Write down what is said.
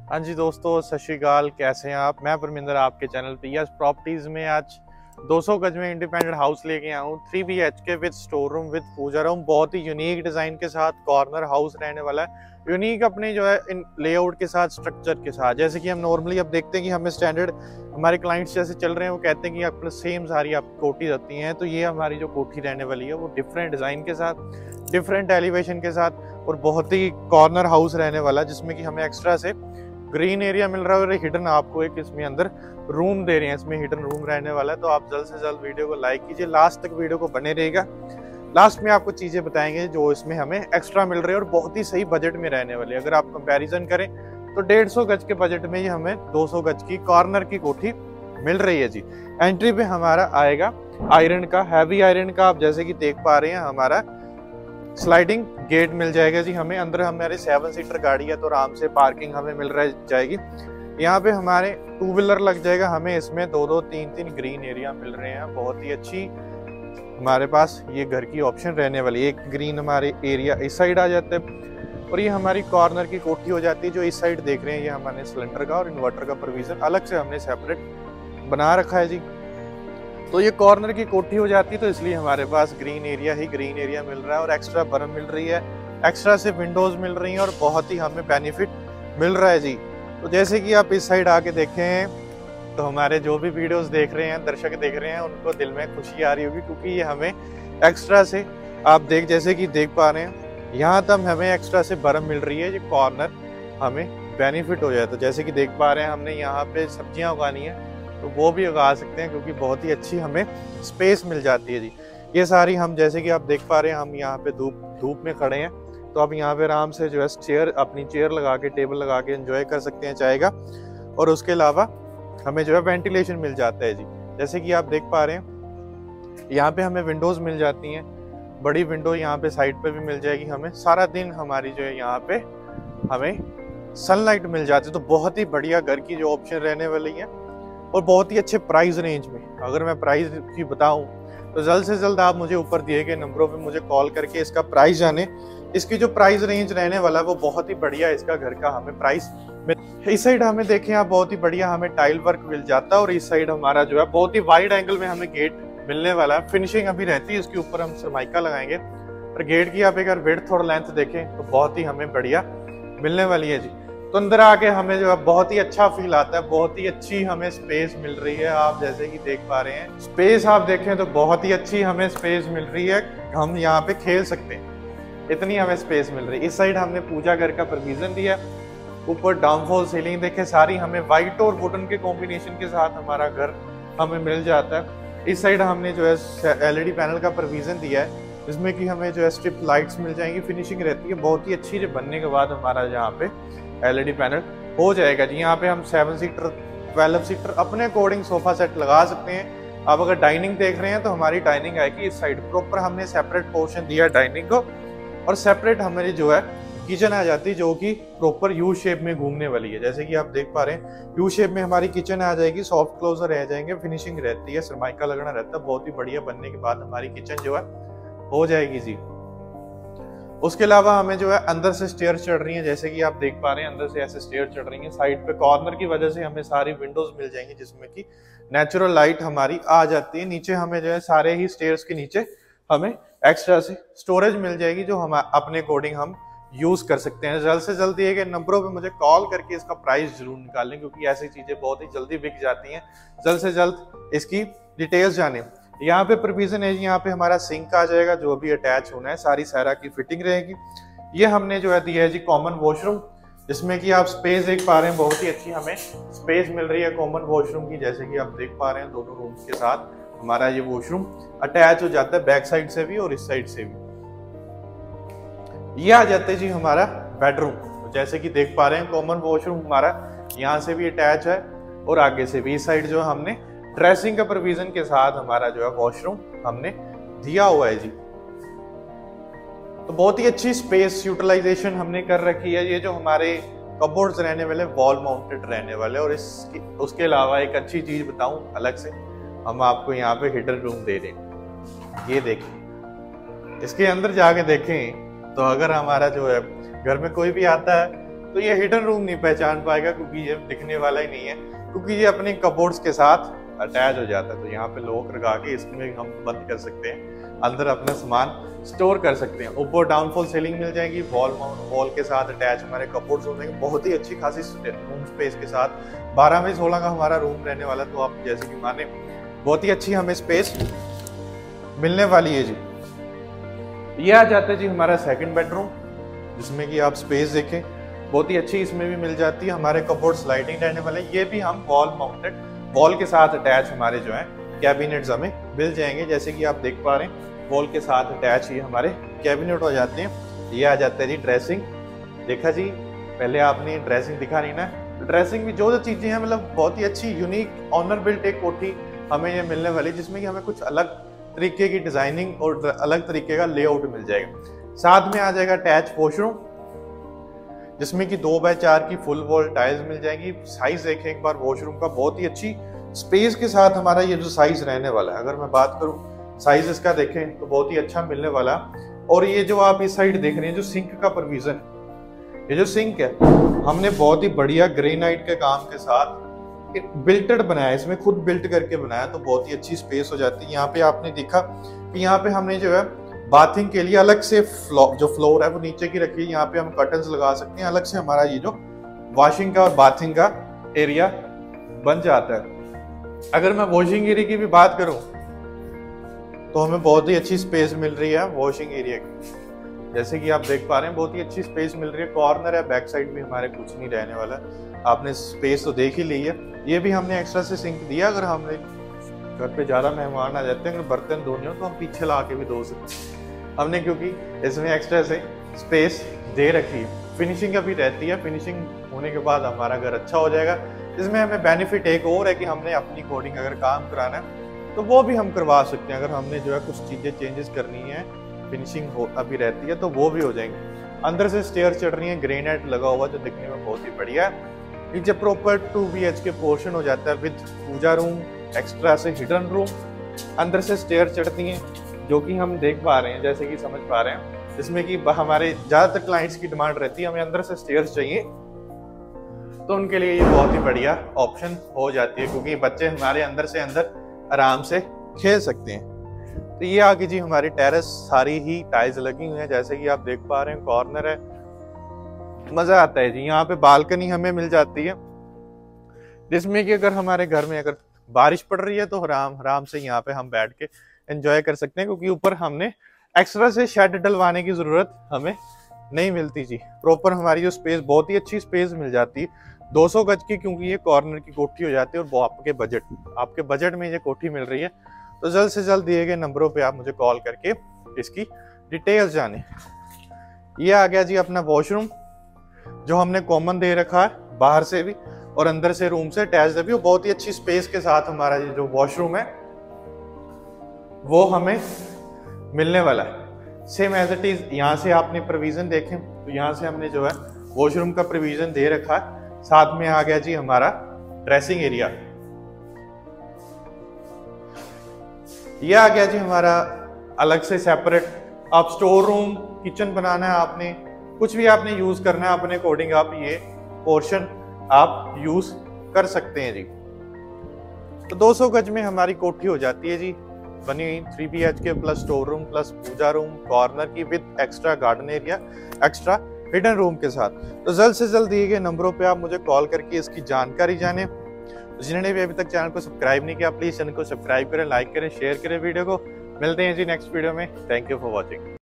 हाँ जी दोस्तों, सत श्री अकाल। कैसे हैं आप? मैं परमिंदर आपके चैनल पे यस प्रॉपर्टीज में आज 200 गज में इंडिपेंडेंट हाउस लेके आया हूँ। 3 BHK with store room with puja room, बहुत ही यूनिक डिजाइन के साथ कॉर्नर हाउस रहने वाला है। यूनिक अपने जो है इन लेआउट के साथ, स्ट्रक्चर के साथ। जैसे कि हम नॉर्मली अब देखते हैं कि हमें स्टैंडर्ड हमारे क्लाइंट्स जैसे चल रहे हैं, वो कहते हैं कि आप सेम सारी आप कोठी होती हैं। तो ये हमारी जो कोठी रहने वाली है वो डिफरेंट डिजाइन के साथ, डिफरेंट एलिवेशन के साथ और बहुत ही कॉर्नर हाउस रहने वाला है, जिसमें कि हमें एक्स्ट्रा से ग्रीन एरिया मिल रहा है और हिडन आपको एक इसमें अंदर रूम दे रहे हैं। इसमें हिडन रूम रहने वाला है। तो आप जल्द से जल्द वीडियो को लाइक कीजिए, लास्ट तक वीडियो को बने रहेगा। लास्ट में आपको चीजें बताएंगे जो इसमें हमें एक्स्ट्रा मिल रही है और बहुत ही सही बजट में रहने वाली है। अगर आप कंपैरिजन करें तो 150 गज के बजट में ही हमें 200 गज की कॉर्नर की कोठी मिल रही है जी। एंट्री पे हमारा आएगा आयरन का, हैवी आयरन का। आप जैसे कि देख पा रहे हैं हमारा स्लाइडिंग गेट मिल जाएगा जी हमें। अंदर हमारे 7 सीटर गाड़ी है तो आराम से पार्किंग हमें मिल रह जाएगी। यहाँ पे हमारे 2 व्हीलर लग जाएगा हमें। इसमें 2-2, 3-3 ग्रीन एरिया मिल रहे हैं। बहुत ही अच्छी हमारे पास ये घर की ऑप्शन रहने वाली है। एक ग्रीन हमारे एरिया इस साइड आ जाता है और ये हमारी कॉर्नर की कोठी हो जाती है। जो इस साइड देख रहे हैं ये हमारे सिलेंडर का और इन्वर्टर का प्रोविजन अलग से हमने सेपरेट बना रखा है जी। तो ये कॉर्नर की कोठी हो जाती है, तो इसलिए हमारे पास ग्रीन एरिया ही ग्रीन एरिया मिल रहा है और एक्स्ट्रा बर्म मिल रही है, एक्स्ट्रा से विंडोज मिल रही हैं और बहुत ही हमें बेनिफिट मिल रहा है जी। तो जैसे कि आप इस साइड आके देखें तो हमारे जो भी वीडियोस देख रहे हैं, दर्शक देख रहे हैं, उनको दिल में खुशी आ रही होगी, क्योंकि ये हमें एक्स्ट्रा से आप जैसे कि देख पा रहे हैं यहाँ तक हमें एक्स्ट्रा से बर्म मिल रही है। ये कॉर्नर हमें बेनिफिट हो जाए। तो जैसे कि देख पा रहे हैं हमने यहाँ पे सब्जियां उगानी है तो वो भी उगा सकते हैं, क्योंकि बहुत ही अच्छी हमें स्पेस मिल जाती है जी। ये सारी हम जैसे कि आप देख पा रहे हैं हम यहाँ पे धूप में खड़े हैं, तो आप यहाँ पे आराम से जो है अपनी चेयर लगा के, टेबल लगा के एंजॉय कर सकते हैं चाय का। और उसके अलावा हमें जो है वेंटिलेशन मिल जाता है जी। जैसे कि आप देख पा रहे हैं यहाँ पे हमें विंडोज मिल जाती हैं, बड़ी विंडो यहाँ पे साइड पे भी मिल जाएगी हमें। सारा दिन हमारी जो है यहाँ पे हमें सनलाइट मिल जाती है। तो बहुत ही बढ़िया घर की जो ऑप्शन रहने वाली है और बहुत ही अच्छे प्राइस रेंज में। अगर मैं प्राइस की बताऊं तो जल्द से जल्द आप मुझे ऊपर दिए गए नंबरों पे मुझे कॉल करके इसका प्राइस जाने। इसकी जो प्राइस रेंज रहने वाला है वो बहुत ही बढ़िया इसका घर का हमें प्राइस। इस साइड हमें देखें आप, बहुत ही बढ़िया हमें टाइल वर्क मिल जाता है और इस साइड हमारा जो है बहुत ही वाइड एंगल में हमें गेट मिलने वाला है। फिनिशिंग अभी रहती है, इसके ऊपर हम सरमाइका लगाएंगे। और गेट की आप अगर विड्थ और लेंथ देखें तो बहुत ही हमें बढ़िया मिलने वाली है जी। तो अंदर आके हमें जो है बहुत ही अच्छा फील आता है, बहुत ही अच्छी हमें स्पेस मिल रही है। आप जैसे कि देख पा रहे हैं स्पेस आप देखें तो बहुत ही अच्छी हमें स्पेस मिल रही है। हम यहाँ पे खेल सकते हैं, इतनी हमें स्पेस मिल रही है। इस साइड हमने पूजा घर का प्रोविजन दिया। ऊपर डाउनफॉल सीलिंग देखे सारी हमें व्हाइट और वुडन के कॉम्बिनेशन के साथ हमारा घर हमें मिल जाता है। इस साइड हमने जो है LED पैनल का प्रोविजन दिया है, जिसमें कि हमें जो है स्ट्रिप लाइट्स मिल जाएंगी। फिनिशिंग रहती है बहुत ही अच्छी। बनने के बाद हमारा यहाँ पे LED पैनल हो जाएगा जी। यहाँ पे हम 7 सीटर 12 सीटर अपने अकॉर्डिंग सोफा सेट लगा सकते हैं। आप अगर डाइनिंग देख रहे हैं तो हमारी डाइनिंग आएगी इस साइड। प्रॉपर हमने सेपरेट पोर्शन दिया डाइनिंग को और सेपरेट हमारी जो है किचन आ जाती है, जो कि प्रॉपर यू शेप में घूमने वाली है। जैसे कि आप देख पा रहे हैं यू शेप में हमारी किचन आ जाएगी। सॉफ्ट क्लोजर रह जाएंगे, फिनिशिंग रहती है, सरमाइका लगना रहता है। बहुत ही बढ़िया बनने के बाद हमारी किचन जो है हो जाएगी जी। उसके अलावा हमें जो है अंदर से स्टेयर चढ़ रही है। जैसे कि आप देख पा रहे हैं अंदर से ऐसे स्टेयर चढ़ रही है। साइड पे कॉर्नर की वजह से हमें सारी विंडोज मिल जाएंगी, जिसमें कि नेचुरल लाइट हमारी आ जाती है। नीचे हमें जो है सारे ही स्टेयर्स के नीचे हमें एक्स्ट्रा से स्टोरेज मिल जाएगी, जो हम अपने अकॉर्डिंग हम यूज कर सकते हैं। जल्द से जल्द दिए गए नंबरों पे मुझे कॉल करके इसका प्राइस जरूर निकालें, क्योंकि ऐसी चीजें बहुत ही जल्दी बिक जाती हैं। जल्द से जल्द इसकी डिटेल्स जाने। यहाँ पे प्रोविजन है, यहाँ पे हमारा सिंक आ जाएगा जो भी अटैच होना है, सारी सारा की फिटिंग रहेगी। ये हमने जो है दिया है जी कॉमन वॉशरूम, जिसमें कि आप स्पेस देख पा रहे हैं बहुत ही अच्छी हमें स्पेस मिल रही है कॉमन वॉशरूम की। जैसे कि आप देख पा रहे हैं दोनों रूम्स के साथ हमारा ये वॉशरूम अटैच हो जाता है, बैक साइड से भी और इस साइड से भी। ये आ जाता है जी हमारा बेडरूम। तो जैसे कि देख पा रहे हैं कॉमन वॉशरूम हमारा यहाँ से भी अटैच है और आगे से भी। इस साइड जो हमने ड्रेसिंग का प्रोविजन के साथ हमारा जो है वॉशरूम हमने दिया हुआ है जी। तो बहुत ही अच्छी स्पेस यूटिलाइजेशन हमने कर रखी है। ये जो हमारे कबोर्ड्स रहने वाले वॉल माउंटेड रहने वाले। और उसके अलावा एक अच्छी चीज बताऊं अलग से, हम आपको यहाँ पे हिडन रूम दे रहे हैं। ये देखिए, इसके अंदर जाके देखें तो अगर हमारा जो है घर में कोई भी आता है तो ये हिडन रूम नहीं पहचान पाएगा, क्योंकि ये दिखने वाला ही नहीं है, क्योंकि ये अपने कपबोर्ड्स के साथ अटैच हो जाता है। तो यहाँ पे लॉक लगा के इसमें हम बंद कर सकते हैं, अंदर अपना सामान स्टोर कर सकते हैं। ऊपर डाउनफॉल सीलिंग मिल जाएगी, वॉल के साथ अटैच हमारे कपबोर्ड्स हो जाएंगे, बहुत ही अच्छी खासी रूम स्पेस के साथ। 12 में 16 का हमारा रूम रहने वाला, तो आप जैसे कि माने बहुत ही अच्छी हमें स्पेस मिलने वाली है जी। ये आ जाता है जी हमारा सेकंड बेडरूम, जिसमें कि आप स्पेस देखें बहुत ही अच्छी इसमें भी मिल जाती है। हमारे कपबोर्ड स्लाइडिंग रहने वाले, ये भी हम वॉल माउंटेड, वॉल के साथ अटैच हमारे जो है कैबिनेट्स हमें मिल जाएंगे। जैसे कि आप देख पा रहे हैं वॉल के साथ अटैच ये हमारे कैबिनेट हो जाते हैं। ये आ जाता है जी ड्रेसिंग। देखा जी, पहले आपने ड्रेसिंग दिखा नहीं ना, तो ड्रेसिंग भी जो चीजें हैं मतलब बहुत ही अच्छी यूनिक ऑनर बिल्ट एक कोठी हमें ये मिलने वाली, जिसमें कि हमें कुछ अलग तरीके की डिजाइनिंग और अलग तरीके का लेआउट मिल जाएगा। साथ में आ जाएगा अटैच वॉशरूम, जिसमें कि 2x4 की फुल वॉल टाइल्स मिल जाएंगी। साइज देखें एक बार वॉशरूम का, बहुत ही अच्छी स्पेस के साथ हमारा ये जो साइज रहने वाला है। अगर मैं बात करूं साइज इसका देखें तो बहुत ही अच्छा मिलने वाला। और ये जो आप इस साइड देख रहे हैं जो सिंक का प्रोविजन, ये जो सिंक है हमने बहुत ही बढ़िया ग्रेनाइट के काम के साथ बिल्टेड बनाया, इसमें खुद बिल्ट करके बनाया, तो बहुत ही अच्छी स्पेस हो जाती है। यहाँ पे आपने देखा कि यहाँ पे हमने जो है बाथिंग के लिए अलग से जो फ्लोर है वो नीचे की रखी है, यहाँ पे हम कर्टन्स लगा सकते हैं। अलग से हमारा ये जो वॉशिंग का और बाथिंग का एरिया बन जाता है। अगर मैं वॉशिंग एरिया की भी बात करूं तो हमें बहुत ही अच्छी स्पेस मिल रही है वॉशिंग एरिया की। जैसे कि आप देख पा रहे हैं बहुत ही अच्छी स्पेस मिल रही है। कॉर्नर है, बैक साइड भी हमारे कुछ नहीं रहने वाला, आपने स्पेस तो देख ही ली है। ये भी हमने एक्स्ट्रा से सिंक दिया, अगर हमने घर पे ज्यादा मेहमान आ जाते हैं, अगर बर्तन धोने हो तो हम पीछे ला के भी धो सकते हैं हमने, क्योंकि इसमें एक्स्ट्रा से स्पेस दे रखी है। फिनिशिंग अभी रहती है, फिनिशिंग होने के बाद हमारा घर अच्छा हो जाएगा। इसमें हमें बेनिफिट एक और है कि हमने अपनी कोडिंग अगर काम कराना है तो वो भी हम करवा सकते हैं। अगर हमने जो है कुछ चीजें चेंजेस करनी है, फिनिशिंग हो अभी रहती है तो वो भी हो जाएंगे। अंदर से स्टेयर चढ़ रही है, ग्रेनाइट लगा हुआ जो दिखने में बहुत ही बढ़िया है। नीचे प्रॉपर 2 BHK पोर्शन हो जाता है विद पूजा रूम, एक्स्ट्रा से हिडन रूम। अंदर से स्टेयर चढ़ती हैं जो कि हम देख पा रहे हैं, जैसे कि समझ पा रहे हैं, जिसमें कि हमारे ज्यादातर क्लाइंट्स की डिमांड रहती है हमें अंदर से स्टेयर्स चाहिए, तो उनके लिए ये बहुत ही बढ़िया ऑप्शन हो जाती है, क्योंकि बच्चे हमारे अंदर से अंदर आराम से खेल सकते हैं। तो ये आगे जी हमारी टेरेस सारी ही टाइल्स लगी हुई है, जैसे कि आप देख पा रहे हैं। कॉर्नर है, मजा आता है जी। यहाँ पे बालकनी हमें मिल जाती है, जिसमें कि अगर हमारे घर में अगर बारिश पड़ रही है तो आराम से यहाँ पे हम बैठ के एंजॉय कर सकते हैं, क्योंकि ऊपर हमने एक्स्ट्रा से शेड डलवाने की जरूरत हमें नहीं मिलती जी। प्रॉपर हमारी जो स्पेस, बहुत ही अच्छी स्पेस मिल जाती है 200 गज की, क्योंकि ये कॉर्नर की कोठी हो जाती है। और वो आपके बजट में ये कोठी मिल रही है, तो जल्द से जल्द दिए गए नंबरों पे आप मुझे कॉल करके इसकी डिटेल्स जाने। ये आ गया जी अपना वॉशरूम, जो हमने कॉमन दे रखा है, बाहर से भी और अंदर से रूम से अटैच भी। बहुत ही अच्छी स्पेस के साथ हमारा ये जो वॉशरूम है वो हमें मिलने वाला है। सेम एज इट इज यहाँ से आपने प्रोविजन देखें तो यहाँ से हमने जो है वॉशरूम का प्रोविजन दे रखा है। साथ में आ गया जी हमारा ड्रेसिंग एरिया। ये आ गया जी हमारा अलग से सेपरेट, आप स्टोर रूम, किचन बनाना है, आपने कुछ भी आपने यूज करना है अपने अकॉर्डिंग, आप ये पोर्शन आप यूज कर सकते हैं जी। तो 200 गज में हमारी कोठी हो जाती है जी बनी हुई, 3 BHK plus store room plus puja room, corner की with extra garden area, extra hidden room के साथ। तो जल्द से जल्द दिए गए नंबरों पे आप मुझे कॉल करके इसकी जानकारी जाने। जिन्होंने भी अभी तक चैनल को सब्सक्राइब नहीं किया, प्लीज चैनल को सब्सक्राइब करें, लाइक करें, शेयर करें वीडियो को। मिलते हैं जी नेक्स्ट वीडियो में। Thank you for watching.